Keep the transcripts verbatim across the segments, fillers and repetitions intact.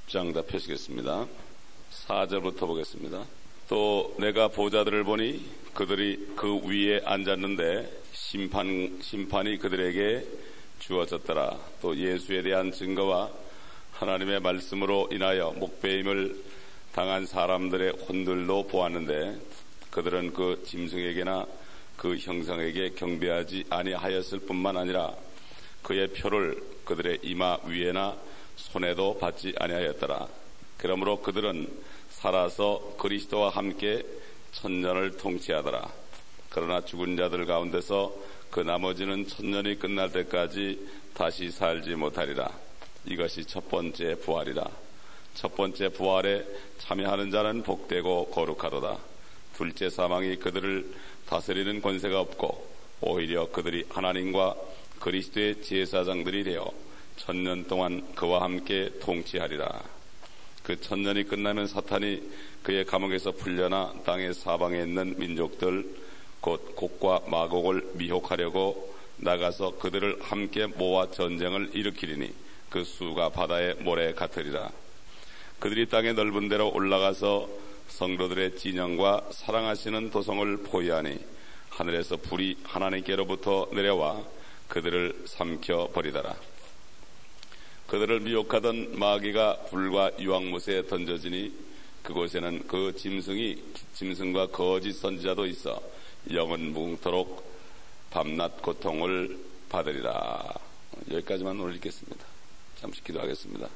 장 다 펴시겠습니다. 사 절부터 보겠습니다. 또 내가 보좌들을 보니 그들이 그 위에 앉았는데 심판, 심판이 그들에게 주어졌더라. 또 예수에 대한 증거와 하나님의 말씀으로 인하여 목배임을 당한 사람들의 혼들도 보았는데 그들은 그 짐승에게나 그 형상에게 경배하지 아니하였을 뿐만 아니라 그의 표를 그들의 이마 위에나 손에도 받지 아니하였더라. 그러므로 그들은 살아서 그리스도와 함께 천년을 통치하더라. 그러나 죽은 자들 가운데서 그 나머지는 천년이 끝날 때까지 다시 살지 못하리라. 이것이 첫 번째 부활이라. 첫 번째 부활에 참여하는 자는 복되고 거룩하도다. 둘째 사망이 그들을 다스리는 권세가 없고 오히려 그들이 하나님과 그리스도의 제사장들이 되어 천년 동안 그와 함께 통치하리라. 그 천년이 끝나면 사탄이 그의 감옥에서 풀려나 땅의 사방에 있는 민족들 곧 곡과 마곡을 미혹하려고 나가서 그들을 함께 모아 전쟁을 일으키리니 그 수가 바다의 모래 같으리라. 그들이 땅의 넓은 데로 올라가서 성도들의 진영과 사랑하시는 도성을 포위하니 하늘에서 불이 하나님께로부터 내려와 그들을 삼켜 버리더라. 그들을 미혹하던 마귀가 불과 유황못에 던져지니 그곳에는 그 짐승이 짐승과 거짓 선지자도 있어 영원 무궁토록 밤낮 고통을 받으리라. 여기까지만 오늘 읽겠습니다. 잠시 기도하겠습니다.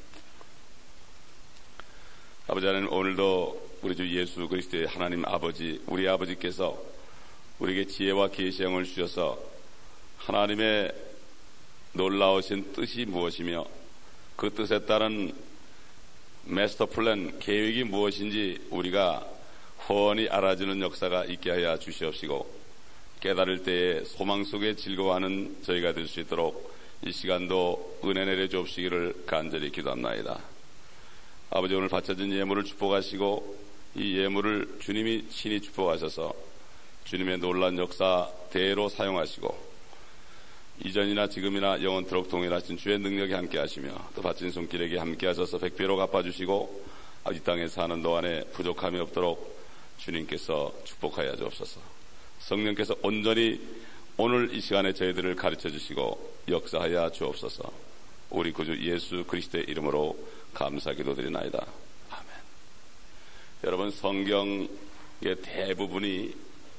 아버지 하나님, 오늘도 우리 주 예수 그리스도의 하나님 아버지, 우리 아버지께서 우리에게 지혜와 계시형을 주셔서 하나님의 놀라우신 뜻이 무엇이며 그 뜻에 따른 마스터 플랜, 계획이 무엇인지 우리가 훤히 알아주는 역사가 있게 하여 주시옵시고 깨달을 때에 소망 속에 즐거워하는 저희가 될 수 있도록 이 시간도 은혜 내려 주옵시기를 간절히 기도합나이다. 아버지, 오늘 바쳐진 예물을 축복하시고 이 예물을 주님이 친히 축복하셔서 주님의 놀라운 역사 대로 사용하시고 이전이나 지금이나 영원토록 동일하신 주의 능력이 함께 하시며 또 바친 손길에게 함께 하셔서 백배로 갚아주시고 이 땅에 사는 동안에 부족함이 없도록 주님께서 축복하여 주옵소서. 성령께서 온전히 오늘 이 시간에 저희들을 가르쳐 주시고 역사하여 주옵소서. 우리 구주 예수 그리스도의 이름으로 감사 기도드리나이다. 아멘. 여러분, 성경의 대부분이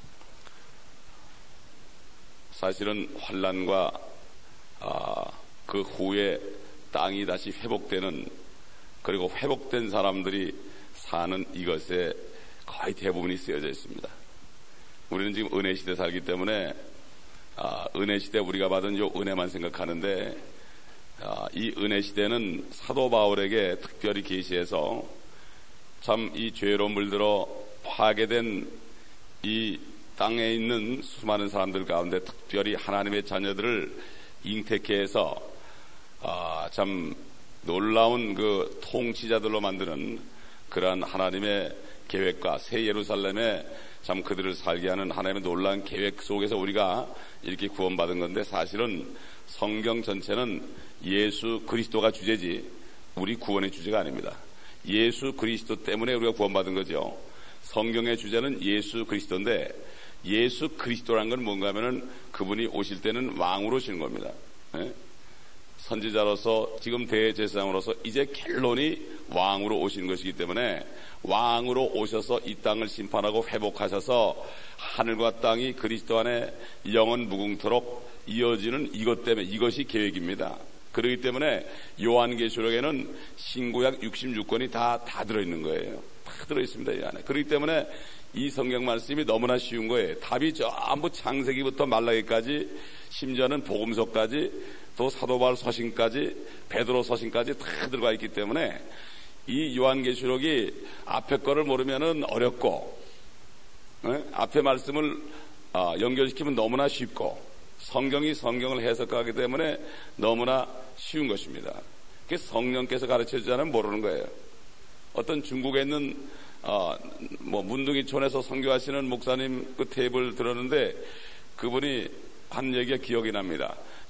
사실은 환난과 아, 그 후에 땅이 다시 회복되는, 그리고 회복된 사람들이 사는 이것에 거의 대부분이 쓰여져 있습니다. 우리는 지금 은혜 시대 살기 때문에 아, 은혜 시대 우리가 받은 요 은혜만 생각하는데 아, 이 은혜 시대는 사도 바울에게 특별히 계시해서 참 이 죄로 물들어 파괴된 이 땅에 있는 수많은 사람들 가운데 특별히 하나님의 자녀들을 잉태케 해서 아, 참 놀라운 그 통치자들로 만드는 그러한 하나님의 계획과 새 예루살렘에 참 그들을 살게 하는 하나님의 놀라운 계획 속에서 우리가 이렇게 구원받은 건데, 사실은 성경 전체는 예수 그리스도가 주제지 우리 구원의 주제가 아닙니다. 예수 그리스도 때문에 우리가 구원받은 거죠. 성경의 주제는 예수 그리스도인데 예수 그리스도라는 건 뭔가 하면은 그분이 오실 때는 왕으로 오시는 겁니다. 예? 선지자로서 지금 대제사장으로서 이제 켈론이 왕으로 오시는 것이기 때문에 왕으로 오셔서 이 땅을 심판하고 회복하셔서 하늘과 땅이 그리스도 안에 영원 무궁토록 이어지는 이것 때문에, 이것이 계획입니다. 그렇기 때문에 요한계시록에는 신구약 육십육 권이 다, 다 들어있는 거예요. 다 들어있습니다, 이 안에. 그렇기 때문에 이 성경 말씀이 너무나 쉬운 거예요. 답이 전부 창세기부터 말라기까지, 심지어는 복음서까지, 또 사도 바울 서신까지, 베드로 서신까지 다 들어가 있기 때문에 이 요한계시록이 앞에 거를 모르면은 어렵고, 에? 앞에 말씀을 어, 연결시키면 너무나 쉽고, 성경이 성경을 해석하기 때문에 너무나 쉬운 것입니다. 그게 성령께서 가르쳐주자면 모르는 거예요. 어떤 중국에 있는 어, 뭐 문둥이촌에서 선교하시는 목사님 그 테이블 들었는데 그분이 한 얘기가 기억이 납니다.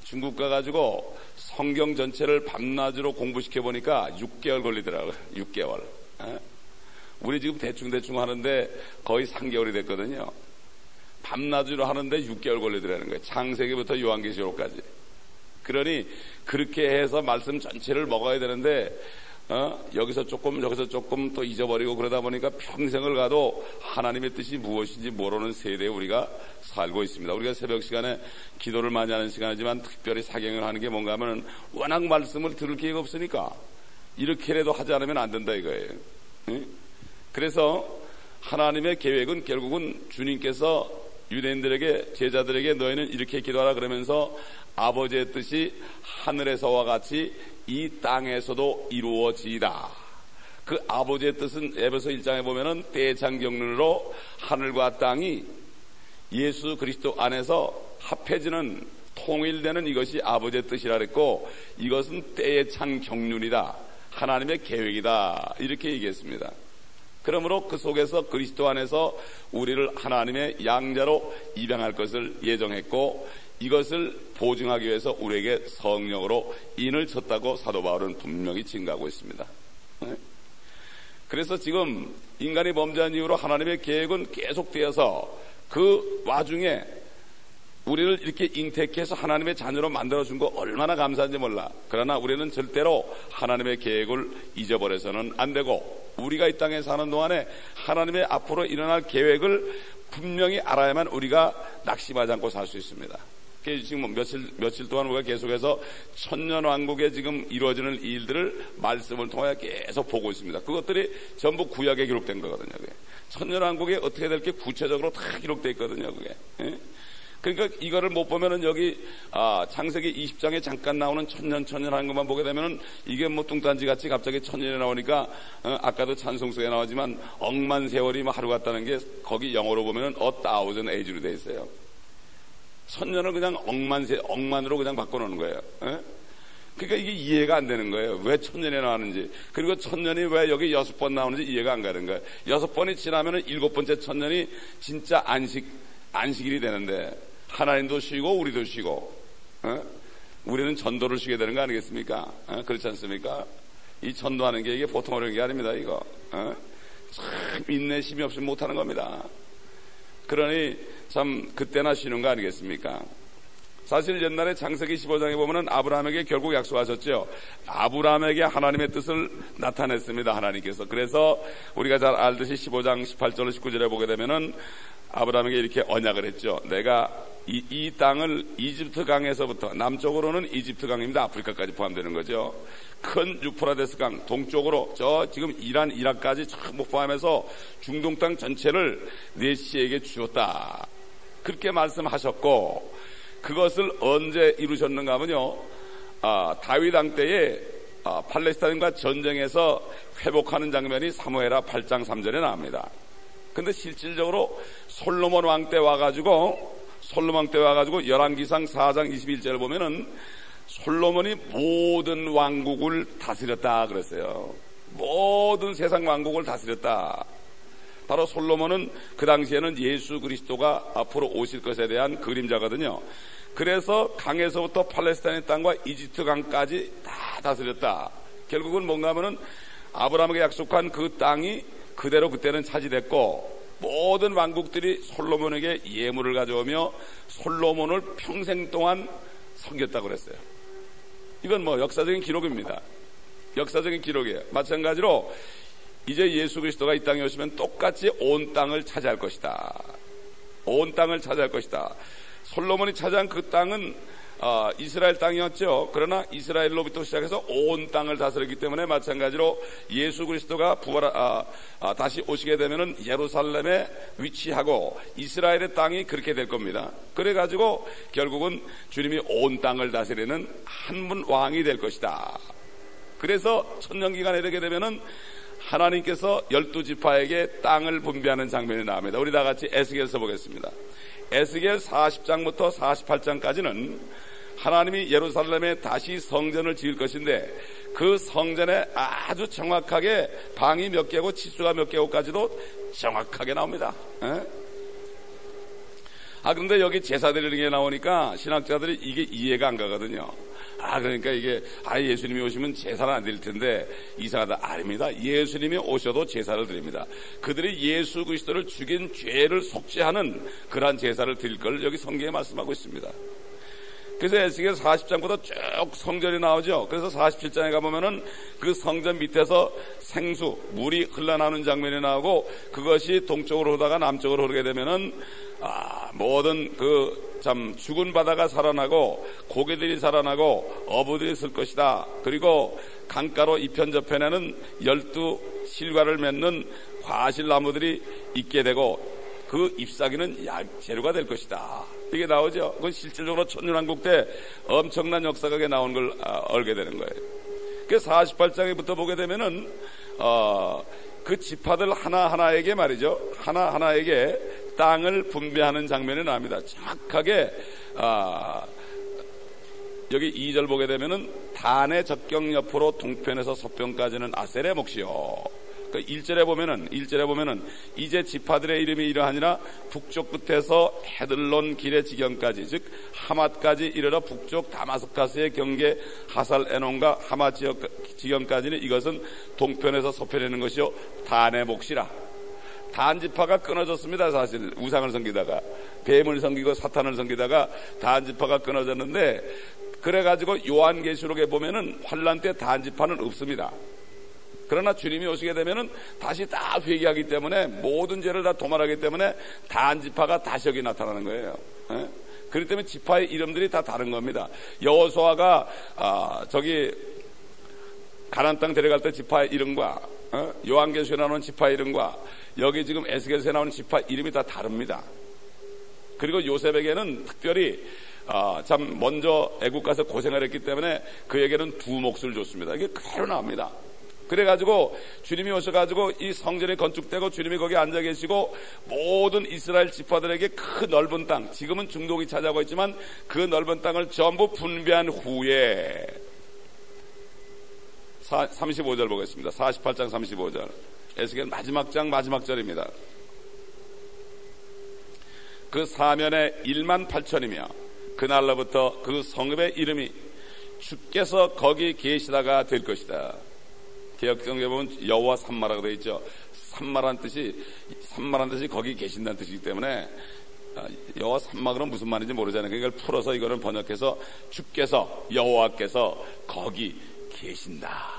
중국 가가지고 성경 전체를 밤낮으로 공부시켜 보니까 육 개월 걸리더라고요. 육 개월. 에? 우리 지금 대충대충 하는데 거의 삼 개월이 됐거든요. 밤낮으로 하는데 육 개월 걸리더라는 거예요. 창세기부터 요한계시록까지. 그러니 그렇게 해서 말씀 전체를 먹어야 되는데 어? 여기서 조금 여기서 조금 또 잊어버리고 그러다 보니까 평생을 가도 하나님의 뜻이 무엇인지 모르는 세대에 우리가 살고 있습니다. 우리가 새벽 시간에 기도를 많이 하는 시간이지만 특별히 사경을 하는 게 뭔가 하면 워낙 말씀을 들을 기회가 없으니까 이렇게라도 하지 않으면 안 된다 이거예요. 응? 그래서 하나님의 계획은 결국은 주님께서 유대인들에게 제자들에게 너희는 이렇게 기도하라 그러면서 아버지의 뜻이 하늘에서와 같이 이 땅에서도 이루어지이다. 그 아버지의 뜻은 에베소 일 장에 보면은 대장경륜으로 하늘과 땅이 예수 그리스도 안에서 합해지는 통일되는 이것이 아버지의 뜻이라 그랬고 이것은 때의 창 경륜이다. 하나님의 계획이다. 이렇게 얘기했습니다. 그러므로 그 속에서 그리스도 안에서 우리를 하나님의 양자로 입양할 것을 예정했고 이것을 보증하기 위해서 우리에게 성령으로 인을 쳤다고 사도 바울은 분명히 증거하고 있습니다. 그래서 지금 인간이 범죄한 이후로 하나님의 계획은 계속되어서 그 와중에 우리를 이렇게 잉태해서 하나님의 자녀로 만들어준 거 얼마나 감사한지 몰라. 그러나 우리는 절대로 하나님의 계획을 잊어버려서는 안 되고 우리가 이 땅에 사는 동안에 하나님의 앞으로 일어날 계획을 분명히 알아야만 우리가 낙심하지 않고 살 수 있습니다. 지금 며칠, 며칠 동안 우리가 계속해서 천년왕국에 지금 이루어지는 일들을 말씀을 통해 계속 보고 있습니다. 그것들이 전부 구약에 기록된 거거든요. 그게. 천년왕국에 어떻게 될 게 구체적으로 다 기록되어 있거든요. 그게. 예? 그러니까 이거를 못 보면은 여기 아, 창세기 이십 장에 잠깐 나오는 천년 천년 하는 것만 보게 되면은 이게 뭐 뚱딴지 같이 갑자기 천년이 나오니까 어, 아까도 찬송속에 나오지만 억만 세월이 뭐 하루 같다는 게 거기 영어로 보면은 a thousand age로 돼 있어요. 천년을 그냥 억만 세 억만으로 그냥 바꿔놓는 거예요. 에? 그러니까 이게 이해가 안 되는 거예요. 왜 천년이 나왔는지. 그리고 천년이 왜 여기 여섯 번 나오는지 이해가 안 가는 거예요. 여섯 번이 지나면은 일곱 번째 천년이 진짜 안식 안식일이 되는데 하나님도 쉬고 우리도 쉬고 에? 우리는 전도를 쉬게 되는 거 아니겠습니까? 에? 그렇지 않습니까? 이 전도하는 게 이게 보통 어려운 게 아닙니다. 이거 에? 참 인내심이 없으면 못하는 겁니다. 그러니 참 그때나 쉬는 거 아니겠습니까? 사실 옛날에 창세기 십오 장에 보면은 아브라함에게 결국 약속하셨죠. 아브라함에게 하나님의 뜻을 나타냈습니다. 하나님께서. 그래서 우리가 잘 알듯이 십오 장 십팔 절 십구 절에 보게 되면은 아브라함에게 이렇게 언약을 했죠. 내가 이, 이 땅을 이집트 강에서부터 남쪽으로는 이집트 강입니다. 아프리카까지 포함되는 거죠. 큰 유프라데스 강 동쪽으로 저 지금 이란 이라크까지 전부 포함해서 중동 땅 전체를 네 씨에게 주었다. 그렇게 말씀하셨고 그것을 언제 이루셨는가 하면요. 아, 다윗 왕 때에 아, 팔레스타인과 전쟁에서 회복하는 장면이 사무엘하 팔 장 삼 절에 나옵니다. 근데 실질적으로 솔로몬 왕 때 와가지고 솔로몬 왕 때 와가지고 열왕기상 사 장 이십일 절을 보면은 솔로몬이 모든 왕국을 다스렸다 그랬어요. 모든 세상 왕국을 다스렸다. 바로 솔로몬은 그 당시에는 예수 그리스도가 앞으로 오실 것에 대한 그림자거든요. 그래서 강에서부터 팔레스타인 땅과 이집트 강까지 다 다스렸다. 결국은 뭔가 하면은 아브라함에게 약속한 그 땅이 그대로 그때는 차지됐고 모든 왕국들이 솔로몬에게 예물을 가져오며 솔로몬을 평생 동안 섬겼다고 그랬어요. 이건 뭐 역사적인 기록입니다. 역사적인 기록이에요. 마찬가지로 이제 예수 그리스도가 이 땅에 오시면 똑같이 온 땅을 차지할 것이다. 온 땅을 차지할 것이다. 솔로몬이 차지한 그 땅은 어, 이스라엘 땅이었죠. 그러나 이스라엘로부터 시작해서 온 땅을 다스렸기 때문에 마찬가지로 예수 그리스도가 부활 아, 아, 다시 오시게 되면은 예루살렘에 위치하고 이스라엘의 땅이 그렇게 될 겁니다. 그래가지고 결국은 주님이 온 땅을 다스리는 한 분 왕이 될 것이다. 그래서 천년기간에 되게 되면은 하나님께서 열두 지파에게 땅을 분배하는 장면이 나옵니다. 우리 다 같이 에스겔서 보겠습니다. 에스겔 사십 장부터 사십팔 장까지는 하나님이 예루살렘에 다시 성전을 지을 것인데 그 성전에 아주 정확하게 방이 몇 개고 치수가 몇 개고까지도 정확하게 나옵니다. 에? 아, 그런데 여기 제사 드리는 게 나오니까 신학자들이 이게 이해가 안 가거든요. 아, 그러니까 이게, 아, 예수님이 오시면 제사를 안 드릴 텐데, 이상하다. 아닙니다. 예수님이 오셔도 제사를 드립니다. 그들이 예수 그리스도를 죽인 죄를 속죄하는 그러한 제사를 드릴 걸 여기 성경에 말씀하고 있습니다. 그래서 에스겔 사십 장부터 쭉 성전이 나오죠. 그래서 사십칠 장에 가보면은 그 성전 밑에서 생수, 물이 흘러나오는 장면이 나오고, 그것이 동쪽으로 흐르다가 남쪽으로 흐르게 되면은, 아, 모든 그 참 죽은 바다가 살아나고, 고기들이 살아나고, 어부들이 쓸 것이다. 그리고 강가로 이편저편에는 열두 실과를 맺는 과실나무들이 있게 되고, 그 잎사귀는 약재료가 될 것이다. 이게 나오죠. 그건 실질적으로 천년왕국 때 엄청난 역사가 나온 걸 아, 알게 되는 거예요. 그 사십팔 장에부터 보게 되면은 어, 그 지파들 하나하나에게 말이죠. 하나하나에게 땅을 분배하는 장면이 나옵니다. 정확하게 아, 여기 이 절 보게 되면은 단의 적경 옆으로 동편에서 서편까지는 아셀의 몫이요. 그 일 절에 보면은, 일 절에 보면은, 이제 지파들의 이름이 이러하니라 북쪽 끝에서 헤들론 길의 지경까지, 즉, 하맛까지 이르러 북쪽 다마스카스의 경계 하살 에논과 하맛 지역, 지경까지는 이것은 동편에서 서편이라는 것이요. 단의 몫이라. 단 지파가 끊어졌습니다, 사실. 우상을 섬기다가. 뱀을 섬기고 사탄을 섬기다가 단 지파가 끊어졌는데, 그래가지고 요한계시록에 보면은 환란 때 단 지파는 없습니다. 그러나 주님이 오시게 되면은 다시 다 회개하기 때문에 모든 죄를 다 도말하기 때문에 단 지파가 다시 여기 나타나는 거예요. 예? 그렇기 때문에 지파의 이름들이 다 다른 겁니다. 여호수아가 아, 저기 가나안 땅 데려갈 때 지파의 이름과 어? 요한계시록에 나오는 지파의 이름과 여기 지금 에스겔서에 나오는 지파 이름이 다 다릅니다. 그리고 요셉에게는 특별히 아, 참 먼저 애국 가서 고생을 했기 때문에 그에게는 두 몫을 줬습니다. 이게 그대로 나옵니다. 그래가지고 주님이 오셔가지고 이 성전이 건축되고 주님이 거기 앉아 계시고 모든 이스라엘 지파들에게 그 넓은 땅, 지금은 중동이 차지하고 있지만 그 넓은 땅을 전부 분배한 후에 사, 삼십오 절 보겠습니다. 사십팔 장 삼십오 절. 에스겔 마지막 장 마지막 절입니다. 그 사면에 일만 팔천이며 그날로부터 그 성읍의 이름이 주께서 거기 계시다가 될 것이다. 개역성경에 보면 여호와 삼마라고 되어 있죠. 삼마라는 뜻이 삼마라는 뜻이 거기 계신다는 뜻이기 때문에 여호와 삼마 그럼 무슨 말인지 모르잖아요. 이걸 풀어서 이거는 번역해서 주께서 여호와께서 거기 계신다.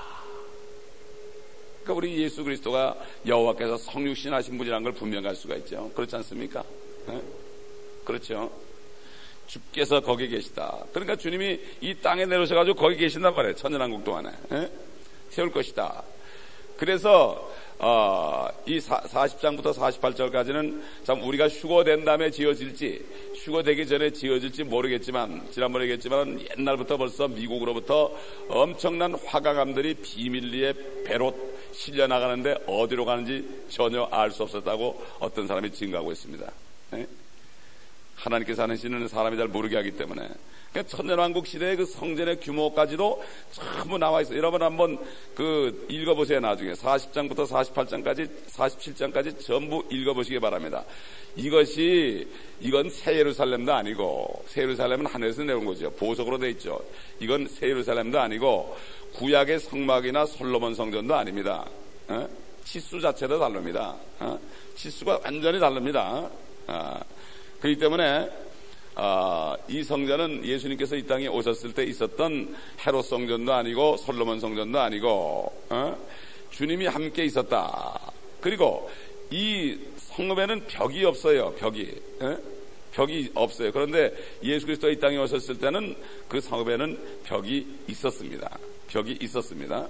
그러니까 우리 예수 그리스도가 여호와께서 성육신 하신 분이라는 걸 분명히 알 수가 있죠. 그렇지 않습니까? 네? 그렇죠. 주께서 거기 계시다. 그러니까 주님이 이 땅에 내려오셔가지고 거기 계신단 말이에요. 천년왕국 동안에. 네? 세울 것이다. 그래서 어, 이 사십 장부터 사십팔 절까지는 참 우리가 휴거된 다음에 지어질지 휴거되기 전에 지어질지 모르겠지만 지난번에 얘기했지만 옛날부터 벌써 미국으로부터 엄청난 화가감들이 비밀리에 배로 실려나가는데 어디로 가는지 전혀 알 수 없었다고 어떤 사람이 증거하고 있습니다. 네? 하나님께서 하시는 사람이 잘 모르게 하기 때문에. 그러니까 천년왕국 시대의 그 성전의 규모까지도 전부 나와 있어요. 여러분 한번 그 읽어보세요. 나중에 사십 장부터 사십팔 장까지 사십칠 장까지 전부 읽어보시기 바랍니다. 이것이 이건 새 예루살렘도 아니고 새 예루살렘은 하늘에서 내려온 거죠. 보석으로 돼 있죠. 이건 새 예루살렘도 아니고 구약의 성막이나 솔로몬 성전도 아닙니다. 어? 치수 자체도 다릅니다. 어? 치수가 완전히 다릅니다. 어? 그렇기 때문에 아, 이 성전은 예수님께서 이 땅에 오셨을 때 있었던 헤롯 성전도 아니고 솔로몬 성전도 아니고 어? 주님이 함께 있었다. 그리고 이 성읍에는 벽이 없어요. 벽이 어? 벽이 없어요. 그런데 예수 그리스도 이 땅에 오셨을 때는 그 성읍에는 벽이 있었습니다. 벽이 있었습니다.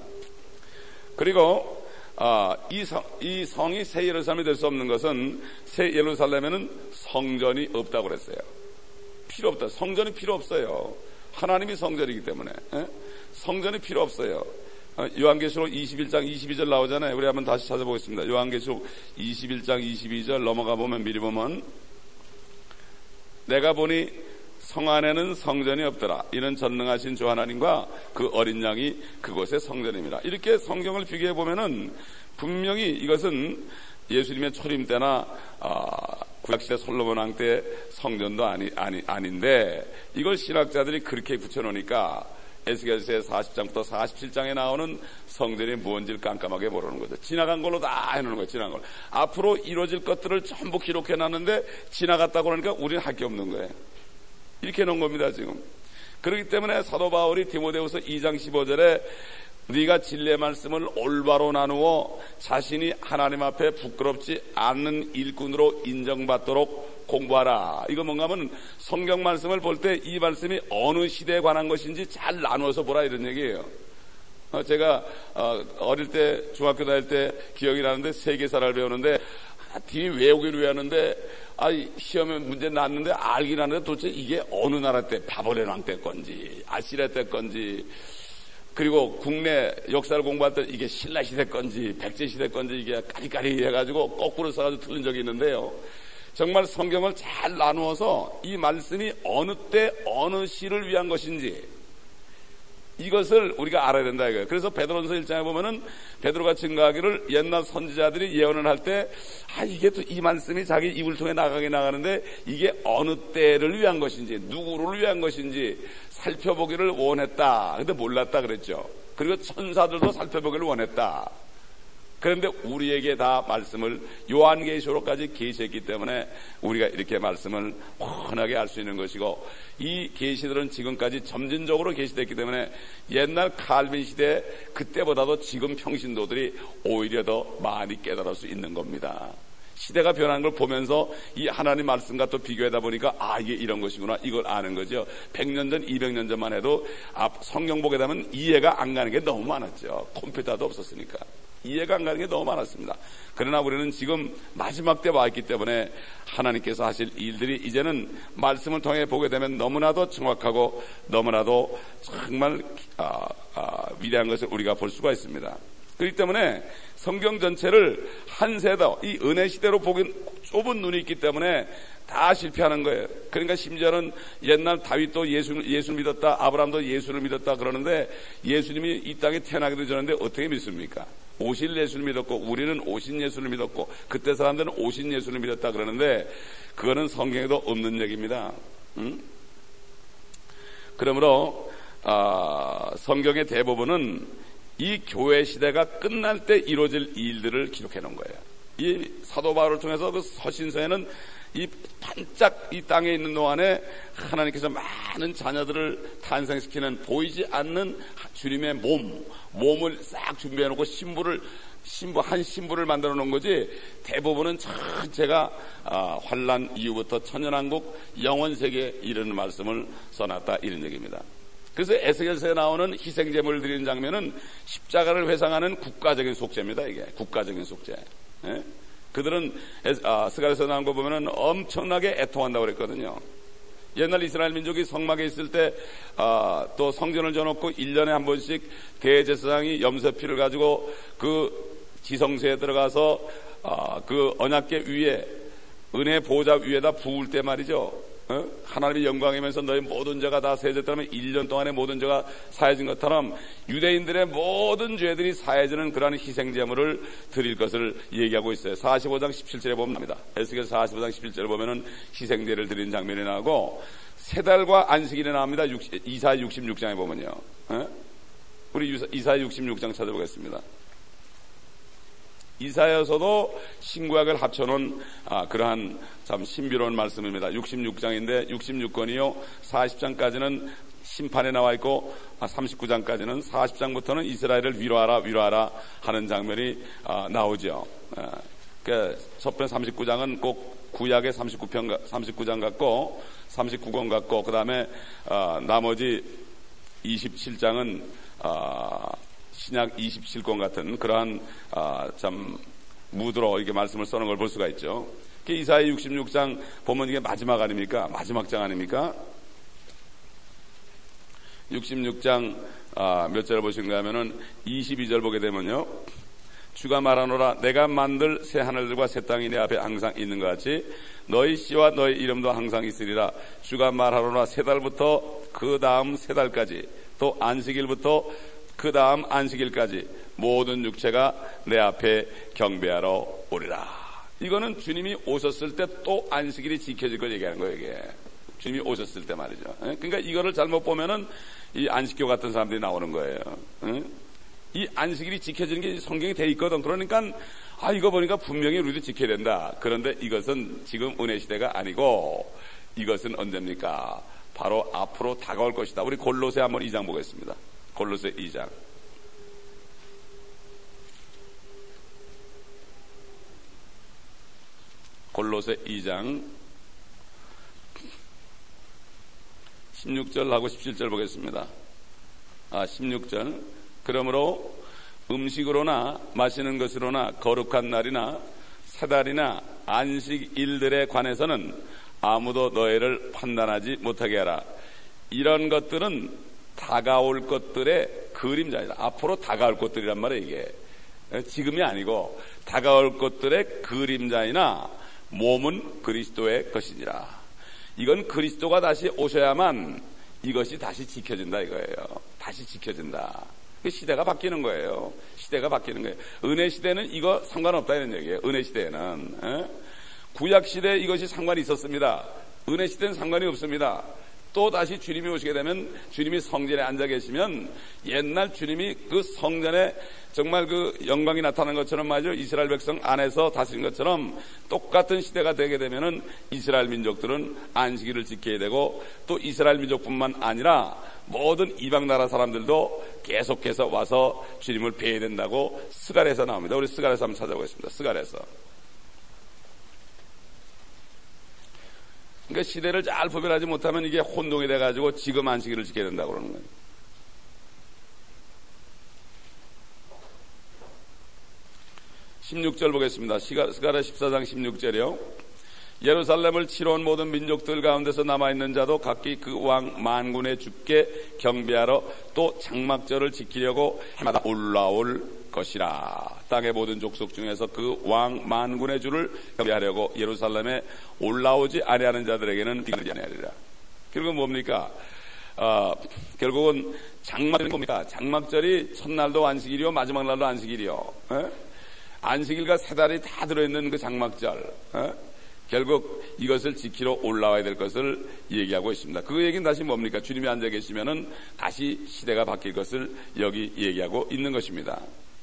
그리고 아, 이, 성, 이 성이 새 예루살렘이 될 수 없는 것은 새 예루살렘에는 성전이 없다고 그랬어요. 필요 없다. 성전이 필요 없어요. 하나님이 성전이기 때문에. 에? 성전이 필요 없어요. 요한계시록 이십일 장 이십이 절 나오잖아요. 우리 한번 다시 찾아보겠습니다. 요한계시록 이십일 장 이십이 절 넘어가 보면 미리 보면 내가 보니 성 안에는 성전이 없더라. 이는 전능하신 주 하나님과 그 어린 양이 그곳의 성전입니다. 이렇게 성경을 비교해 보면은 분명히 이것은 예수님의 초림 때나 아, 구약시대 솔로몬 왕 때 성전도 아니, 아니, 아닌데 이걸 신학자들이 그렇게 붙여놓으니까 에스겔서 사십 장부터 사십칠 장에 나오는 성전이 뭔지를 깜깜하게 모르는 거죠. 지나간 걸로 다 해놓는 거예요. 지나간 걸로. 앞으로 이루어질 것들을 전부 기록해놨는데 지나갔다고 그러니까 우리는 할 게 없는 거예요. 이렇게 해놓은 겁니다 지금. 그렇기 때문에 사도 바울이 디모데후서 이 장 십오 절에 네가 진리의 말씀을 올바로 나누어 자신이 하나님 앞에 부끄럽지 않는 일꾼으로 인정받도록 공부하라. 이거 뭔가 하면 성경 말씀을 볼 때 이 말씀이 어느 시대에 관한 것인지 잘 나누어서 보라 이런 얘기예요. 어, 제가 어, 어릴 때 중학교 다닐 때 기억이 나는데 세계사를 배우는데 아, 뒤에 외우기를 외우는데 아, 시험에 문제 났는데 알긴 하는데 도대체 이게 어느 나라 때 바벨론 왕 때 건지 아시리아 때 건지 그리고 국내 역사를 공부할 때 이게 신라 시대 건지 백제 시대 건지 이게 까리까리 해가지고 거꾸로 써가지고 틀린 적이 있는데요. 정말 성경을 잘 나누어서 이 말씀이 어느 때 어느 시를 위한 것인지 이것을 우리가 알아야 된다 이거예요. 그래서 베드로전서 일 장에 보면은 베드로가 증거하기를 옛날 선지자들이 예언을 할 때 아 이게 또 이 말씀이 자기 입을 통해 나가게 나가는데 이게 어느 때를 위한 것인지 누구를 위한 것인지 살펴보기를 원했다. 근데 몰랐다 그랬죠. 그리고 천사들도 살펴보기를 원했다. 그런데 우리에게 다 말씀을 요한계시록까지 계시했기 때문에 우리가 이렇게 말씀을 훤하게 알 수 있는 것이고 이 계시들은 지금까지 점진적으로 계시됐기 때문에 옛날 칼빈 시대 그때보다도 지금 평신도들이 오히려 더 많이 깨달을 수 있는 겁니다. 시대가 변한 걸 보면서 이 하나님 말씀과 또 비교하다 보니까 아 이게 이런 것이구나 이걸 아는 거죠. 백 년 전 이백 년 전만 해도 앞 성경 보게 되면 이해가 안 가는 게 너무 많았죠. 컴퓨터도 없었으니까 이해가 안 가는 게 너무 많았습니다. 그러나 우리는 지금 마지막 때 와 있기 때문에 하나님께서 하실 일들이 이제는 말씀을 통해 보게 되면 너무나도 정확하고 너무나도 정말 아, 아, 위대한 것을 우리가 볼 수가 있습니다. 그렇기 때문에 성경 전체를 한 세대 이 은혜 시대로 보긴 좁은 눈이 있기 때문에 다 실패하는 거예요. 그러니까 심지어는 옛날 다윗도 예수, 예수를 믿었다, 아브라함도 예수를 믿었다 그러는데 예수님이 이 땅에 태어나기도 전인데 어떻게 믿습니까? 오실 예수를 믿었고 우리는 오신 예수를 믿었고 그때 사람들은 오신 예수를 믿었다 그러는데 그거는 성경에도 없는 얘기입니다. 응? 그러므로 아, 성경의 대부분은 이 교회 시대가 끝날 때 이루어질 일들을 기록해 놓은 거예요. 이 사도 바울을 통해서 그 서신서에는 이 반짝 이 땅에 있는 동안에 하나님께서 많은 자녀들을 탄생시키는 보이지 않는 주님의 몸, 몸을 싹 준비해 놓고 신부를, 신부, 한 신부를 만들어 놓은 거지 대부분은 전체가 아, 환란 이후부터 천연왕국 영원세계에 이르는 말씀을 써놨다 이런 얘기입니다. 그래서 에스겔서에 나오는 희생제물을 드리는 장면은 십자가를 회상하는 국가적인 속죄입니다. 이게 국가적인 속죄. 예? 그들은 아, 스가랴서 나온 거 보면은 엄청나게 애통한다고 그랬거든요. 옛날 이스라엘 민족이 성막에 있을 때 아, 또 성전을 져놓고 일 년에 한 번씩 대제사장이 염소피를 가지고 그 지성소에 들어가서 아, 그 언약궤 위에 은혜 보좌 위에다 부을 때 말이죠. 어? 하나님의 영광이면서 너희 모든 죄가 다 사해졌다면 일 년 동안의 모든 죄가 사해진 것처럼 유대인들의 모든 죄들이 사해지는 그러한 희생제물을 드릴 것을 얘기하고 있어요. 사십오 장 십칠 절에 보면 납니다. 에스겔 사십오 장 십칠 절에 보면은 희생제를 드리는 장면이 나오고 세 달과 안식일이 나옵니다. 이사야 육십육 장에 보면요. 어? 우리 이사야 육십육 장 찾아보겠습니다. 이사야서도 신구약을 합쳐놓은 아, 그러한 참 신비로운 말씀입니다. 육십육 장인데 육십육 권이요 사십 장까지는 심판에 나와 있고 아, 삼십구 장까지는 사십 장부터는 이스라엘을 위로하라 위로하라 하는 장면이 아, 나오죠. 아, 그러니까 첫 편 삼십구 장은 꼭 구약의 삼십구 편, 삼십구 장 같고 삼십구 권 같고 그 다음에 아, 나머지 이십칠 장은 아, 신약 이십칠 권 같은 그러한 아, 참 무드로 이렇게 말씀을 써놓은 걸 볼 수가 있죠. 이사야 육십육 장 보면 이게 마지막 아닙니까? 마지막 장 아닙니까? 육십육 장 아, 몇 절을 보신가 하면은 이십이 절 보게 되면요. 주가 말하노라 내가 만들 새 하늘들과 새 땅이 내 앞에 항상 있는 것 같이 너희 씨와 너희 이름도 항상 있으리라. 주가 말하노라 세 달부터 그 다음 세 달까지 또 안식일부터 그 다음 안식일까지 모든 육체가 내 앞에 경배하러 오리라. 이거는 주님이 오셨을 때 또 안식일이 지켜질 걸 얘기하는 거예요, 이게. 주님이 오셨을 때 말이죠. 그러니까 이거를 잘못 보면은 이 안식교 같은 사람들이 나오는 거예요. 이 안식일이 지켜지는 게 성경에 돼 있거든. 그러니까 아 이거 보니까 분명히 우리도 지켜야 된다. 그런데 이것은 지금 은혜 시대가 아니고 이것은 언제입니까? 바로 앞으로 다가올 것이다. 우리 골로새 한번 이 장 보겠습니다. 골로새 이 장. 골로새 이 장 십육 절하고 십칠 절 보겠습니다. 아, 십육 절. 그러므로 음식으로나 마시는 것으로나 거룩한 날이나 세 달이나 안식일들에 관해서는 아무도 너희를 판단하지 못하게 하라. 이런 것들은 다가올 것들의 그림자이다. 앞으로 다가올 것들이란 말이에요, 이게. 지금이 아니고 다가올 것들의 그림자이나 몸은 그리스도의 것이니라. 이건 그리스도가 다시 오셔야만 이것이 다시 지켜진다 이거예요. 다시 지켜진다. 시대가 바뀌는 거예요. 시대가 바뀌는 거예요. 은혜 시대는 이거 상관없다 이런 얘기예요. 은혜 시대에는. 에? 구약 시대에 이것이 상관이 있었습니다. 은혜 시대는 상관이 없습니다. 또 다시 주님이 오시게 되면 주님이 성전에 앉아 계시면 옛날 주님이 그 성전에 정말 그 영광이 나타난 것처럼 말이죠. 이스라엘 백성 안에서 다스린 것처럼 똑같은 시대가 되게 되면은 이스라엘 민족들은 안식일을 지켜야 되고 또 이스라엘 민족뿐만 아니라 모든 이방 나라 사람들도 계속해서 와서 주님을 뵈야 된다고 스갈에서 나옵니다. 우리 스갈에서 한번 찾아보겠습니다. 스갈에서. 그러니까 시대를 잘 구별하지 못하면 이게 혼동이 돼가지고 지금 안식일을 지켜야 된다고 그러는 거예요. 십육 절 보겠습니다. 스가랴 십사 장 십육 절이요. 예루살렘을 치러온 모든 민족들 가운데서 남아있는 자도 각기 그 왕 만군의 주께 경배하러 또 장막절을 지키려고 해마다 올라올 것이라. 땅의 모든 족속 중에서 그 왕 만군의 주를 경배하려고 예루살렘에 올라오지 아니하는 자들에게는 비밀이 아니하리라. 결국은 뭡니까? 어, 결국은 장막절이 뭡니까? 장막절이 첫날도 안식일이요 마지막 날도 안식일이요. 에? 안식일과 세 달이 다 들어있는 그 장막절. 에? 결국 이것을 지키러 올라와야 될 것을 얘기하고 있습니다. 그 얘기는 다시 뭡니까? 주님이 앉아 계시면은 다시 시대가 바뀔 것을 여기 얘기하고 있는 것입니다.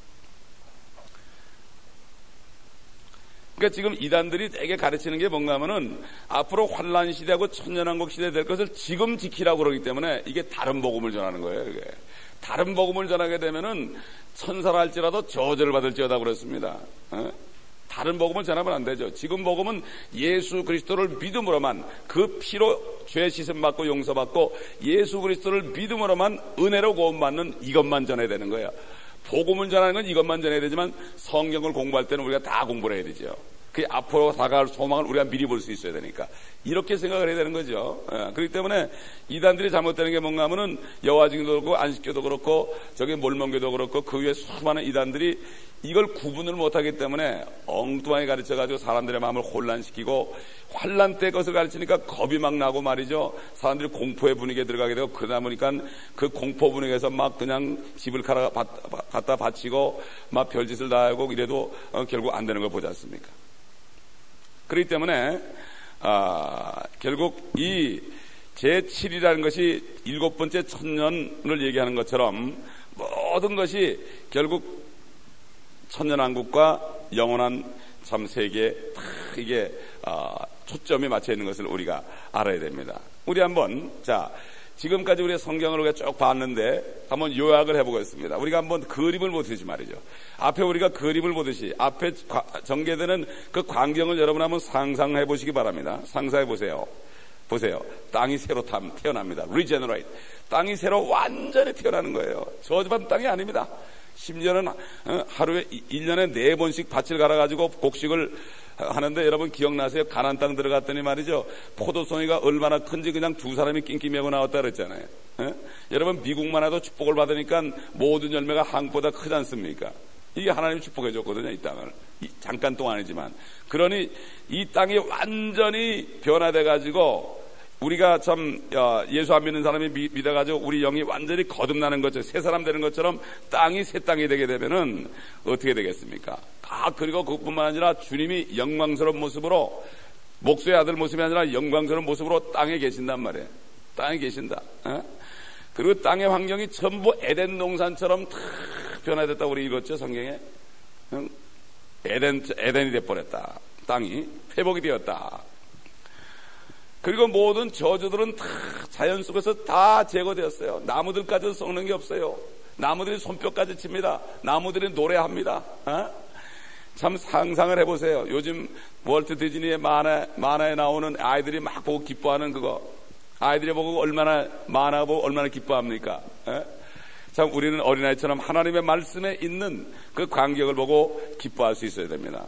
그러니까 지금 이단들이 되게 가르치는 게 뭔가 하면은 앞으로 환란 시대하고 천년왕국 시대 될 것을 지금 지키라고 그러기 때문에 이게 다른 복음을 전하는 거예요. 이게. 다른 복음을 전하게 되면은 천사라 할지라도 저주를 받을지어다 그랬습니다. 에? 다른 복음을 전하면 안 되죠. 지금 복음은 예수 그리스도를 믿음으로만 그 피로 죄 씻음 받고 용서받고 예수 그리스도를 믿음으로만 은혜로 구원받는 이것만 전해야 되는 거예요. 복음을 전하는 건 이것만 전해야 되지만 성경을 공부할 때는 우리가 다 공부를 해야 되죠. 그 앞으로 다가올 소망을 우리가 미리 볼 수 있어야 되니까 이렇게 생각을 해야 되는 거죠. 예, 그렇기 때문에 이단들이 잘못되는 게 뭔가 하면은 여화증도 그렇고 안식교도 그렇고 저기 몰몬교도 그렇고 그 위에 수많은 이단들이 이걸 구분을 못하기 때문에 엉뚱하게 가르쳐가지고 사람들의 마음을 혼란시키고 환란 때 것을 가르치니까 겁이 막 나고 말이죠. 사람들이 공포의 분위기에 들어가게 되고 그러다 보니까 그 공포 분위기에서 막 그냥 집을 갖다 바치고 막 별짓을 다 하고 이래도 어, 결국 안 되는 걸 보지 않습니까? 그렇기 때문에 아, 결국 이 제칠이라는 것이 일곱 번째 천년을 얘기하는 것처럼 모든 것이 결국 천년왕국과 영원한 참 세계에 다 이게 어, 초점이 맞춰 있는 것을 우리가 알아야 됩니다. 우리 한번 자 지금까지 우리가 성경을 우리가 쭉 봤는데 한번 요약을 해보겠습니다. 우리가 한번 그림을 보듯이 말이죠. 앞에 우리가 그림을 보듯이 앞에 전개되는 그 광경을 여러분 한번 상상해 보시기 바랍니다. 상상해 보세요. 보세요. 땅이 새로 태어납니다. Regenerate. 땅이 새로 완전히 태어나는 거예요. 저주받은 땅이 아닙니다. 심지어는 하루에 일 년에 네 번씩 밭을 갈아가지고 곡식을 하는데 여러분 기억나세요? 가나안 땅 들어갔더니 말이죠. 포도송이가 얼마나 큰지 그냥 두 사람이 낑낑 메고 나왔다 그랬잖아요. 에? 여러분 미국만 해도 축복을 받으니까 모든 열매가 한국보다 크지 않습니까? 이게 하나님이 축복해 줬거든요. 이 땅을. 이, 잠깐 동안이지만. 그러니 이 땅이 완전히 변화돼 가지고 우리가 참 예수 안 믿는 사람이 믿어가지고 우리 영이 완전히 거듭나는 것처럼 새 사람 되는 것처럼 땅이 새 땅이 되게 되면은 어떻게 되겠습니까? 아, 그리고 그뿐만 아니라 주님이 영광스러운 모습으로, 목수의 아들 모습이 아니라 영광스러운 모습으로 땅에 계신단 말이에요. 땅에 계신다. 어? 그리고 땅의 환경이 전부 에덴 동산처럼 다 변화됐다고 우리 읽었죠, 성경에. 응? 에덴, 에덴이 돼버렸다. 땅이 회복이 되었다. 그리고 모든 저주들은 다 자연 속에서 다 제거되었어요. 나무들까지 썩는 게 없어요. 나무들이 손뼉까지 칩니다. 나무들이 노래합니다. 어? 참 상상을 해보세요. 요즘 월트 디즈니의 만화, 만화에 나오는 아이들이 막 보고 기뻐하는 그거. 아이들이 보고 얼마나, 만화 보고 얼마나 기뻐합니까? 어? 참 우리는 어린아이처럼 하나님의 말씀에 있는 그 간격을 보고 기뻐할 수 있어야 됩니다.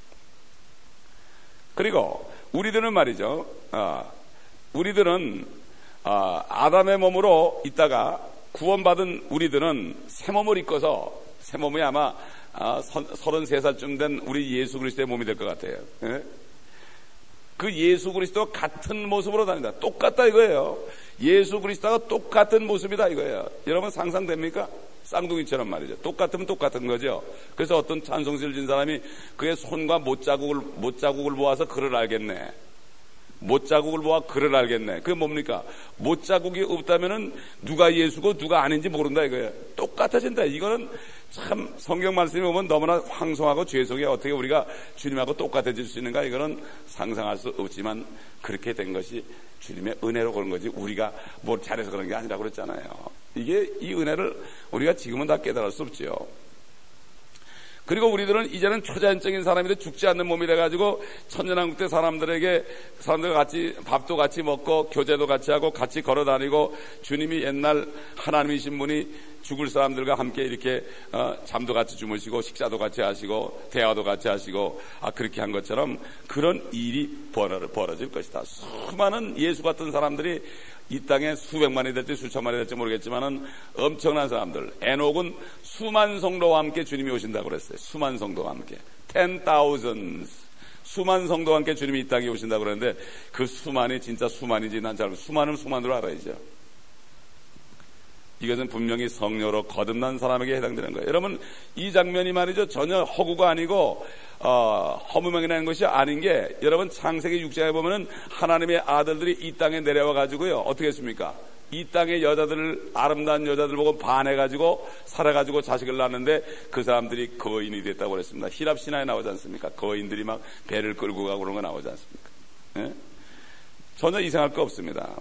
그리고 우리들은 말이죠. 어, 우리들은 어, 아담의 몸으로 있다가 구원받은 우리들은 새 몸을 입고서, 새 몸이 아마 어, 서른세 살쯤 된 우리 예수 그리스도의 몸이 될 것 같아요. 예? 그 예수 그리스도 같은 모습으로 다닌다. 똑같다 이거예요. 예수 그리스도가 똑같은 모습이다 이거예요. 여러분 상상됩니까? 쌍둥이처럼 말이죠. 똑같으면 똑같은 거죠. 그래서 어떤 찬송시를 진 사람이 그의 손과 못자국을, 못자국을 보아서 그를 알겠네. 못자국을 보아 그를 알겠네. 그게 뭡니까? 못자국이 없다면은 누가 예수고 누가 아닌지 모른다 이거예요. 똑같아진다. 이거는 참 성경 말씀이 보면 너무나 황송하고 죄송해. 어떻게 우리가 주님하고 똑같아질 수 있는가? 이거는 상상할 수 없지만 그렇게 된 것이 주님의 은혜로 그런 거지 우리가 뭘 잘해서 그런 게 아니라고 그랬잖아요. 이게 이 은혜를 우리가 지금은 다 깨달을 수 없지요. 그리고 우리들은 이제는 초자연적인 사람인데 죽지 않는 몸이 돼가지고 천년왕국 때 사람들에게 사람들과 같이 밥도 같이 먹고 교제도 같이 하고 같이 걸어다니고 주님이 옛날 하나님이신 분이 죽을 사람들과 함께 이렇게 어, 잠도 같이 주무시고 식사도 같이 하시고 대화도 같이 하시고 아 그렇게 한 것처럼 그런 일이 벌어, 벌어질 것이다. 수많은 예수 같은 사람들이 이 땅에 수백만이 될지 수천만이 될지 모르겠지만은 엄청난 사람들. 에녹은 수만 성도와 함께 주님이 오신다고 그랬어요. 수만 성도와 함께. ten thousands. 수만 성도와 함께 주님이 이 땅에 오신다고 그랬는데 그 수만이 진짜 수만인지 난 잘 수만은 수만으로 알아야죠. 이것은 분명히 성녀로 거듭난 사람에게 해당되는 거예요. 여러분 이 장면이 말이죠. 전혀 허구가 아니고 어, 허무맹이라는 것이 아닌 게 여러분 창세기 육 장에 보면은 하나님의 아들들이 이 땅에 내려와 가지고요. 어떻게 했습니까? 이 땅의 여자들을 아름다운 여자들 보고 반해가지고 살아가지고 자식을 낳는데 그 사람들이 거인이 됐다고 그랬습니다. 히랍 신화에 나오지 않습니까? 거인들이 막 배를 끌고 가고 그런 거 나오지 않습니까? 예? 전혀 이상할 거 없습니다.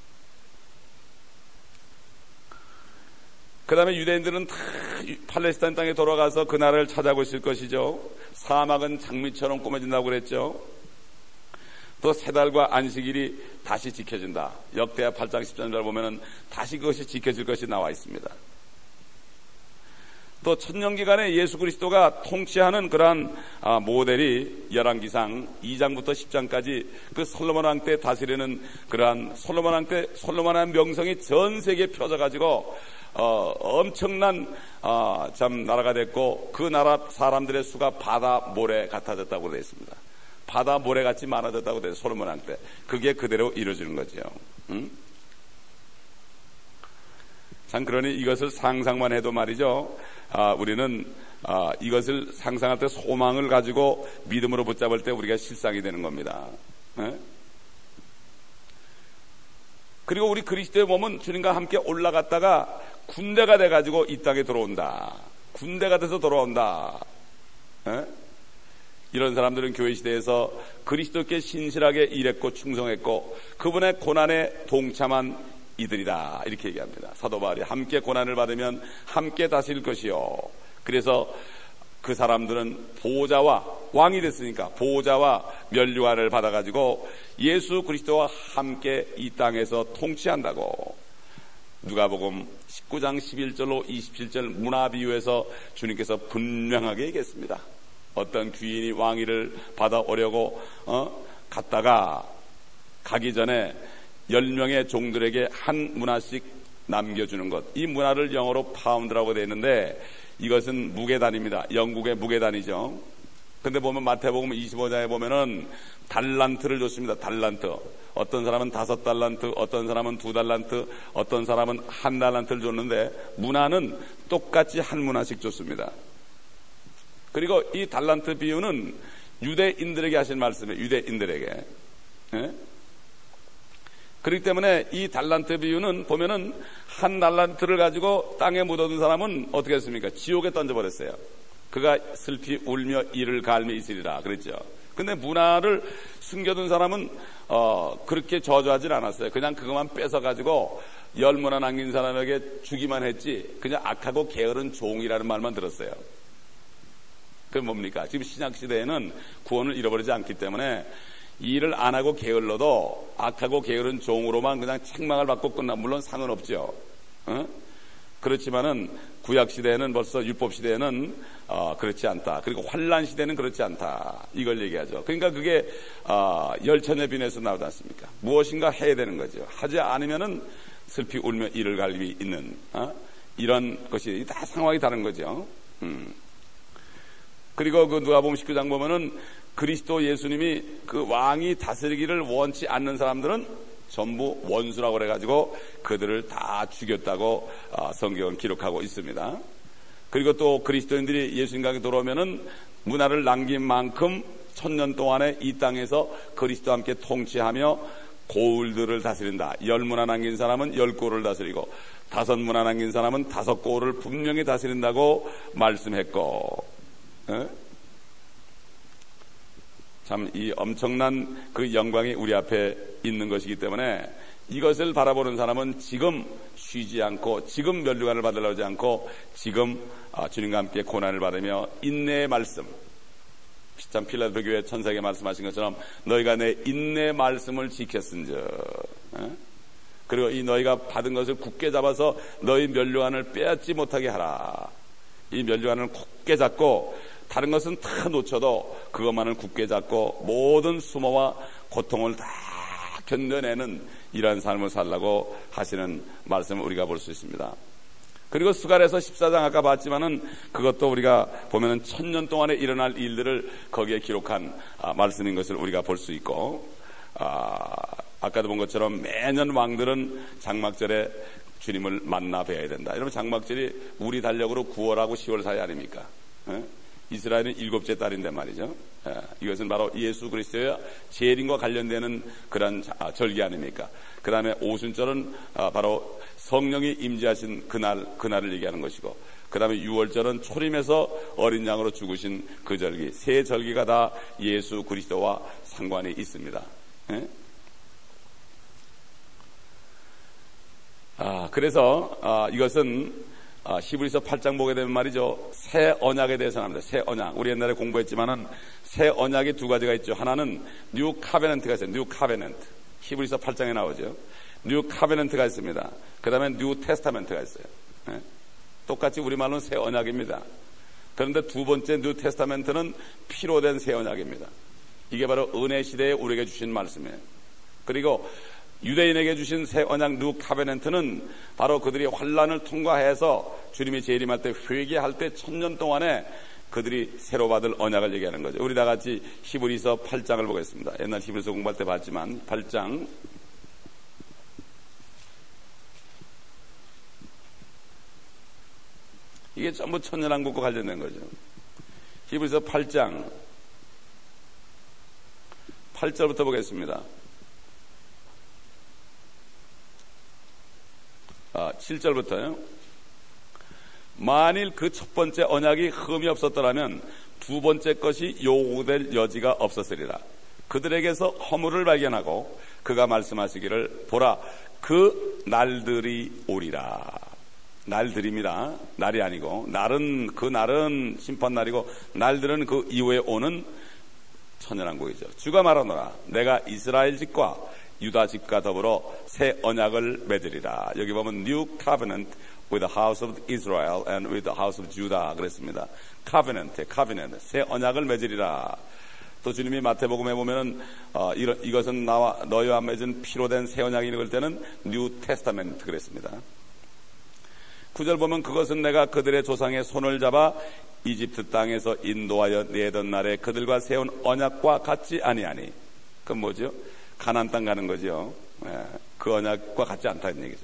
그 다음에 유대인들은 다 팔레스타인 땅에 돌아가서 그 나라를 찾아오고 있을 것이죠. 사막은 장미처럼 꾸며진다고 그랬죠. 또 세 달과 안식일이 다시 지켜진다. 역대하 팔 장 십 절을 보면은 다시 그것이 지켜질 것이 나와 있습니다. 또 천년기간에 예수 그리스도가 통치하는 그러한 모델이 열왕기상 이 장부터 십 장까지 그 솔로몬 왕 때 다스리는 그러한 솔로몬 왕 때 솔로몬 왕의 명성이 전 세계에 펴져가지고 어, 엄청난 어, 참 나라가 됐고 그 나라 사람들의 수가 바다 모래 같아졌다고 되어 있습니다. 바다 모래같이 많아졌다고 돼요. 솔로몬 왕 때. 그게 그대로 이루어지는 거죠. 응? 참 그러니 이것을 상상만 해도 말이죠. 아, 우리는 아, 이것을 상상할 때 소망을 가지고 믿음으로 붙잡을 때 우리가 실상이 되는 겁니다. 에? 그리고 우리 그리스도의 몸은 주님과 함께 올라갔다가 군대가 돼가지고 이 땅에 들어온다. 군대가 돼서 돌아온다. 에? 이런 사람들은 교회 시대에서 그리스도께 신실하게 일했고 충성했고 그분의 고난에 동참한 이들이다. 이렇게 얘기합니다. 사도 바울이 함께 고난을 받으면 함께 다스릴 것이요. 그래서 그 사람들은 보호자와 왕이 됐으니까 보호자와 면류관을 받아가지고 예수 그리스도와 함께 이 땅에서 통치한다고. 누가복음 십구 장 십일 절로 이십칠 절 문화 비유에서 주님께서 분명하게 얘기했습니다. 어떤 귀인이 왕위를 받아오려고 어? 갔다가 가기 전에 열 명의 종들에게 한 문화씩 남겨주는 것. 이 문화를 영어로 파운드라고 되어 있는데 이것은 무게단입니다. 영국의 무게단이죠. 근데 보면 마태복음 이십오 장에 보면은 달란트를 줬습니다. 달란트. 어떤 사람은 다섯 달란트, 어떤 사람은 두 달란트, 어떤 사람은 한 달란트를 줬는데 문화는 똑같이 한 문화씩 줬습니다. 그리고 이 달란트 비유는 유대인들에게 하신 말씀이에요. 유대인들에게. 예? 그렇기 때문에 이 달란트 비유는 보면은 한 달란트를 가지고 땅에 묻어둔 사람은 어떻게 했습니까? 지옥에 던져버렸어요. 그가 슬피 울며 이를 갈며 있으리라 그랬죠. 근데 문화를 숨겨둔 사람은 어 그렇게 저주하진 않았어요. 그냥 그것만 뺏어가지고 열 문화 남긴 사람에게 주기만 했지 그냥 악하고 게으른 종이라는 말만 들었어요. 그게 뭡니까? 지금 신약시대에는 구원을 잃어버리지 않기 때문에 일을 안 하고 게을러도 악하고 게으른 종으로만 그냥 책망을 받고 끝나. 물론 상은 없죠. 어? 그렇지만은 구약시대에는 벌써 율법시대에는 어, 그렇지 않다. 그리고 환란시대는 그렇지 않다. 이걸 얘기하죠. 그러니까 그게 어, 열천의 빈에서 나오지 않습니까? 무엇인가 해야 되는 거죠. 하지 않으면은 슬피 울며 이를 갈비 있는 어? 이런 것이 다 상황이 다른 거죠. 음. 그리고 그 누가복음 십구 장 보면은 그리스도 예수님이 그 왕이 다스리기를 원치 않는 사람들은 전부 원수라고 그래가지고 그들을 다 죽였다고 성경은 기록하고 있습니다. 그리고 또 그리스도인들이 예수님께 돌아오면은 문화를 남긴 만큼 천년 동안에 이 땅에서 그리스도와 함께 통치하며 고을들을 다스린다. 열 문화 남긴 사람은 열 고을을 다스리고 다섯 문화 남긴 사람은 다섯 고을을 분명히 다스린다고 말씀했고, 에? 참 이 엄청난 그 영광이 우리 앞에 있는 것이기 때문에 이것을 바라보는 사람은 지금 쉬지 않고 지금 면류관을 받으려 하지 않고 지금 주님과 함께 고난을 받으며 인내의 말씀, 참 필라델피아 교회 천사에게 말씀하신 것처럼 너희가 내 인내 말씀을 지켰은즉, 그리고 이 너희가 받은 것을 굳게 잡아서 너희 면류관을 빼앗지 못하게 하라. 이 면류관을 굳게 잡고 다른 것은 다 놓쳐도 그것만을 굳게 잡고 모든 수모와 고통을 다 견뎌내는 이러한 삶을 살라고 하시는 말씀을 우리가 볼 수 있습니다. 그리고 스가랴서 십사 장 아까 봤지만은 그것도 우리가 보면은 천년 동안에 일어날 일들을 거기에 기록한 아, 말씀인 것을 우리가 볼 수 있고, 아, 아까도 본 것처럼 매년 왕들은 장막절에 주님을 만나 뵈야 된다. 여러분, 장막절이 우리 달력으로 구월하고 시월 사이 아닙니까? 에? 이스라엘은 일곱째 달인데 말이죠. 예, 이것은 바로 예수 그리스도의 재림과 관련되는 그런 절기 아닙니까? 그 다음에 오순절은 바로 성령이 임재하신 그날, 그날을 얘기하는 것이고, 그 다음에 유월절은 초림에서 어린 양으로 죽으신 그 절기, 세 절기가 다 예수 그리스도와 상관이 있습니다. 예? 아, 그래서 아, 이것은 아, 히브리서 팔 장 보게 되면 말이죠. 새 언약에 대해서 합니다. 새 언약. 우리 옛날에 공부했지만은 새 언약이 두 가지가 있죠. 하나는 뉴 카베넌트가 있어요. 뉴 카베넌트. 히브리서 팔 장에 나오죠. 뉴 카베넌트가 있습니다. 그 다음에 뉴 테스타멘트가 있어요. 네? 똑같이 우리말로는 새 언약입니다. 그런데 두 번째 뉴 테스타멘트는 피로 된 새 언약입니다. 이게 바로 은혜 시대에 우리에게 주신 말씀이에요. 그리고 유대인에게 주신 새 언약 뉴 카베넌트는 바로 그들이 환란을 통과해서 주님이 재림할 때 회개할 때 천년 동안에 그들이 새로 받을 언약을 얘기하는 거죠. 우리 다 같이 히브리서 팔 장을 보겠습니다. 옛날 히브리서 공부할 때 봤지만 팔 장 이게 전부 천년왕국과 관련된 거죠. 히브리서 팔 장 팔 절부터 보겠습니다. 아, 칠 절부터요. 만일 그 첫 번째 언약이 흠이 없었더라면 두 번째 것이 요구될 여지가 없었으리라. 그들에게서 허물을 발견하고 그가 말씀하시기를 보라 그 날들이 오리라. 날들입니다. 날이 아니고 날은 그 날은 심판날이고 날들은 그 이후에 오는 천년왕국이죠. 주가 말하노라 내가 이스라엘 집과 유다 집과 더불어 새 언약을 맺으리라. 여기 보면 New Covenant with the house of Israel and with the house of Judah 그랬습니다. Covenant, Covenant, 새 언약을 맺으리라. 또 주님이 마태복음에 보면은 어, 이런, 이것은 나와 너희와 맺은 피로 된 새 언약이 읽을 때는 New Testament 그랬습니다. 구 절 보면 그것은 내가 그들의 조상의 손을 잡아 이집트 땅에서 인도하여 내던 날에 그들과 세운 언약과 같지 아니하니. 그건 뭐죠? 가나안 땅 가는 거죠. 예, 그 언약과 같지 않다는 얘기죠.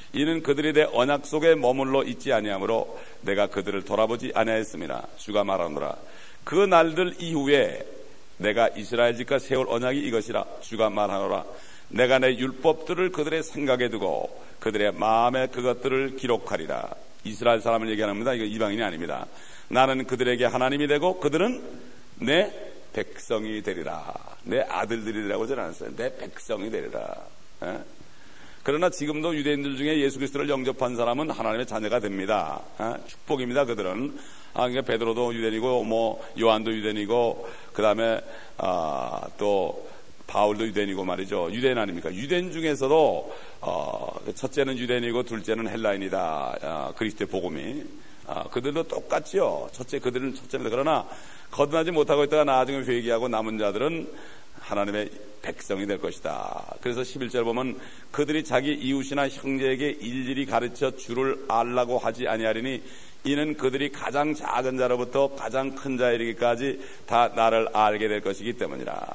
이는 그들이 내 언약 속에 머물러 있지 아니하므로 내가 그들을 돌아보지 아니하였습니다. 주가 말하노라. 그 날들 이후에 내가 이스라엘 집과 세울 언약이 이것이라. 주가 말하노라. 내가 내 율법들을 그들의 생각에 두고 그들의 마음에 그것들을 기록하리라. 이스라엘 사람을 얘기하는 겁니다. 이거 이방인이 아닙니다. 나는 그들에게 하나님이 되고 그들은 내 백성이 되리라. 내 아들들이라고 하지 않았어요. 내 백성이 되리라. 에? 그러나 지금도 유대인들 중에 예수 그리스도를 영접한 사람은 하나님의 자녀가 됩니다. 에? 축복입니다. 그들은. 아, 그러니까 베드로도 유대인이고 뭐 요한도 유대인이고 그다음에 아, 또 바울도 유대인이고 말이죠. 유대인 아닙니까? 유대인 중에서도 어, 첫째는 유대인이고 둘째는 헬라인이다. 아, 그리스도의 복음이. 아, 그들도 똑같죠. 첫째 그들은 첫째입니다. 그러나 거듭나지 못하고 있다가 나중에 회개하고 남은 자들은 하나님의 백성이 될 것이다. 그래서 십일 절 보면 그들이 자기 이웃이나 형제에게 일일이 가르쳐 주를 알라고 하지 아니하리니 이는 그들이 가장 작은 자로부터 가장 큰 자에 이르기까지 다 나를 알게 될 것이기 때문이라.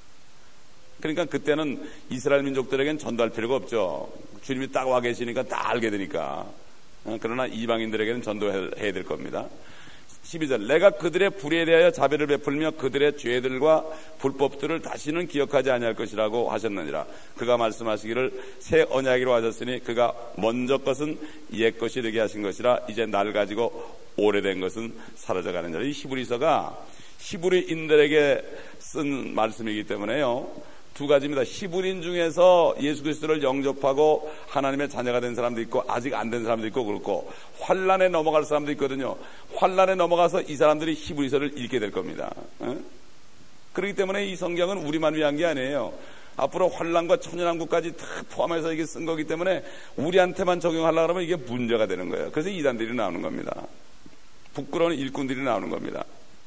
그러니까 그때는 이스라엘 민족들에겐 전도할 필요가 없죠. 주님이 딱 와 계시니까 다 알게 되니까. 그러나 이방인들에게는 전도해야 될 겁니다. 십이 절 내가 그들의 불의에 대하여 자비를 베풀며 그들의 죄들과 불법들을 다시는 기억하지 아니할 것이라고 하셨느니라. 그가 말씀하시기를 새 언약이로 하셨으니 그가 먼저 것은 옛 것이 되게 하신 것이라. 이제 날 가지고 오래된 것은 사라져가는 자라. 이 히브리서가 히브리인들에게 쓴 말씀이기 때문에요. 두 가지입니다. 히브리인 중에서 예수 그리스도를 영접하고 하나님의 자녀가 된 사람도 있고 아직 안 된 사람도 있고 그렇고 환난에 넘어갈 사람도 있거든요. 환난에 넘어가서 이 사람들이 히브리서를 읽게 될 겁니다. 에? 그렇기 때문에 이 성경은 우리만 위한 게 아니에요. 앞으로 환난과 천연왕국까지 다 포함해서 이게 쓴 거기 때문에 우리한테만 적용하려고 하면 이게 문제가 되는 거예요. 그래서 이단들이 나오는 겁니다. 부끄러운 일꾼들이 나오는 겁니다.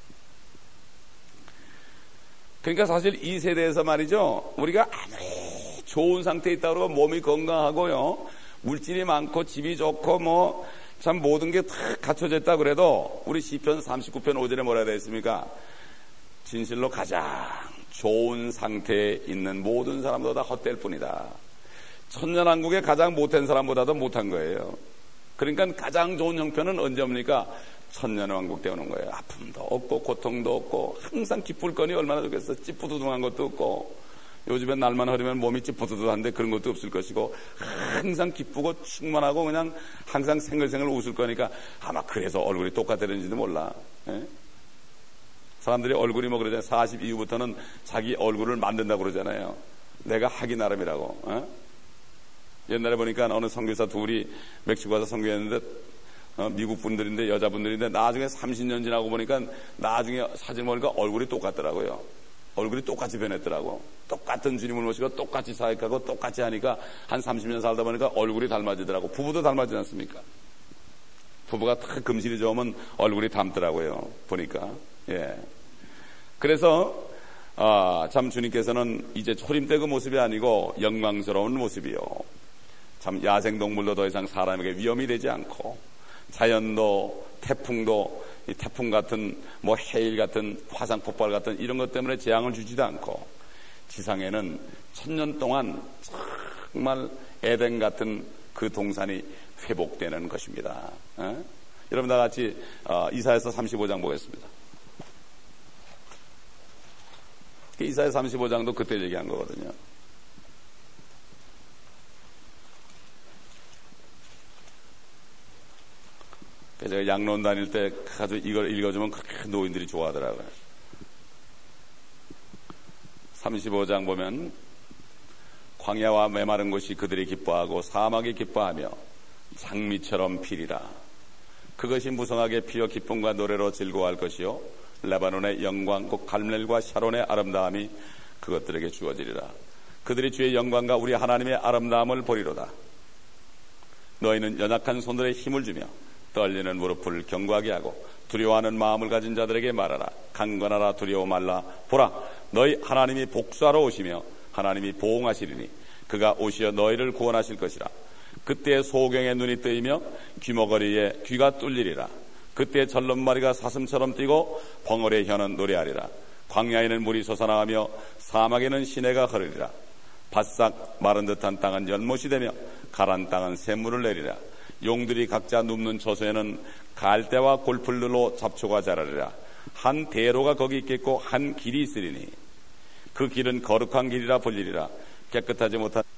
그러니까 사실 이 세대에서 말이죠. 우리가 아무리 좋은 상태에 있다 그러고 몸이 건강하고요. 물질이 많고 집이 좋고 뭐 참 모든 게 다 갖춰져 있다 그래도 우리 시편 삼십구 편 오 절에 뭐라 되어 있습니까? 진실로 가장 좋은 상태에 있는 모든 사람보다 헛될 뿐이다. 천년왕국의 가장 못한 사람보다도 못한 거예요. 그러니까 가장 좋은 형편은 언제 옵니까? 천년왕국 때 오는 거예요. 아픔도 없고 고통도 없고 항상 기쁠 거니 얼마나 좋겠어. 찌뿌두둥한 것도 없고 요즘엔 날만 흐리면 몸이 찌뿌두두한데 그런 것도 없을 것이고 항상 기쁘고 충만하고 그냥 항상 생글생글 웃을 거니까 아마 그래서 얼굴이 똑같다는지도 몰라. 에? 사람들이 얼굴이 뭐 그러잖아요. 사십 이후부터는 자기 얼굴을 만든다고 그러잖아요. 내가 하기 나름이라고. 에? 옛날에 보니까 어느 선교사 둘이 멕시코 가서 선교했는데 어, 미국 분들인데 여자분들인데 나중에 삼십 년 지나고 보니까 나중에 사진 보니까 얼굴이 똑같더라고요. 얼굴이 똑같이 변했더라고. 똑같은 주님을 모시고 똑같이 사역하고 똑같이 하니까 한 삼십 년 살다 보니까 얼굴이 닮아지더라고. 부부도 닮아지지 않습니까? 부부가 다 금실이 좋으면 얼굴이 닮더라고요. 보니까. 예. 그래서 아, 참 주님께서는 이제 초림 때 그 모습이 아니고 영광스러운 모습이요. 참 야생동물도 더 이상 사람에게 위험이 되지 않고 자연도 태풍도 이 태풍 같은 뭐 해일 같은 화산 폭발 같은 이런 것 때문에 재앙을 주지도 않고 지상에는 천년 동안 정말 에덴 같은 그 동산이 회복되는 것입니다. 에? 여러분 다 같이 어, 이사야서 삼십오 장 보겠습니다. 이사야 삼십오 장도 그때 얘기한 거거든요. 제가 양로원 다닐 때 아주 이걸 읽어주면 그렇게 노인들이 좋아하더라고요. 삼십오 장 보면 광야와 메마른 곳이 그들이 기뻐하고 사막이 기뻐하며 장미처럼 피리라. 그것이 무성하게 피어 기쁨과 노래로 즐거워할 것이요 레바논의 영광 곧 갈멜과 샤론의 아름다움이 그것들에게 주어지리라. 그들이 주의 영광과 우리 하나님의 아름다움을 보리로다. 너희는 연약한 손들에 힘을 주며 떨리는 무릎을 견고하게 하고 두려워하는 마음을 가진 자들에게 말하라. 강건하라 두려워 말라. 보라 너희 하나님이 복수하러 오시며 하나님이 보응하시리니 그가 오시어 너희를 구원하실 것이라. 그때 소경의 눈이 뜨이며 귀머거리에 귀가 뚫리리라. 그때 절름마리가 사슴처럼 뛰고 벙어리의 혀는 노래하리라. 광야에는 물이 솟아나가며 사막에는 시내가 흐르리라. 바싹 마른 듯한 땅은 연못이 되며 가란 땅은 샘물을 내리라. 용들이 각자 눕는 처소에는 갈대와 골풀들로 잡초가 자라리라. 한 대로가 거기 있겠고 한 길이 있으리니 그 길은 거룩한 길이라 불리리라. 깨끗하지 못한